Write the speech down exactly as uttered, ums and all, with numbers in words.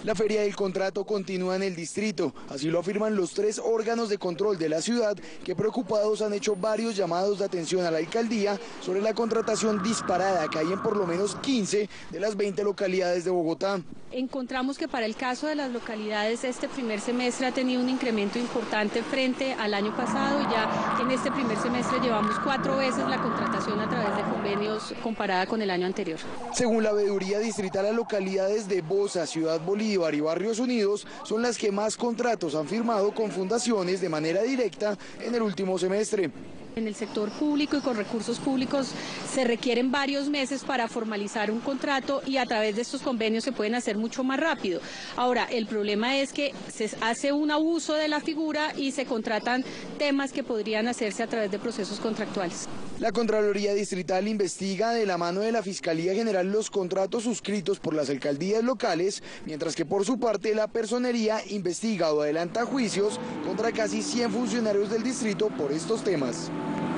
La feria del contrato continúa en el distrito, así lo afirman los tres órganos de control de la ciudad que preocupados han hecho varios llamados de atención a la alcaldía sobre la contratación disparada que hay en por lo menos quince de las veinte localidades de Bogotá. Encontramos que para el caso de las localidades este primer semestre ha tenido un incremento importante frente al año pasado. Ya en este primer semestre llevamos cuatro veces la contratación a través de convenios comparada con el año anterior. Según la veeduría distrital, las localidades de Bosa, Ciudad Bolívar y Barrios Unidos son las que más contratos han firmado con fundaciones de manera directa en el último semestre. En el sector público y con recursos públicos se requieren varios meses para formalizar un contrato y a través de estos convenios se pueden hacer mucho más rápido. Ahora, el problema es que se hace un abuso de la figura y se contratan temas que podrían hacerse a través de procesos contractuales. La Contraloría Distrital investiga de la mano de la Fiscalía General los contratos suscritos por las alcaldías locales, mientras que por su parte la Personería investiga o adelanta juicios contra casi cien funcionarios del distrito por estos temas.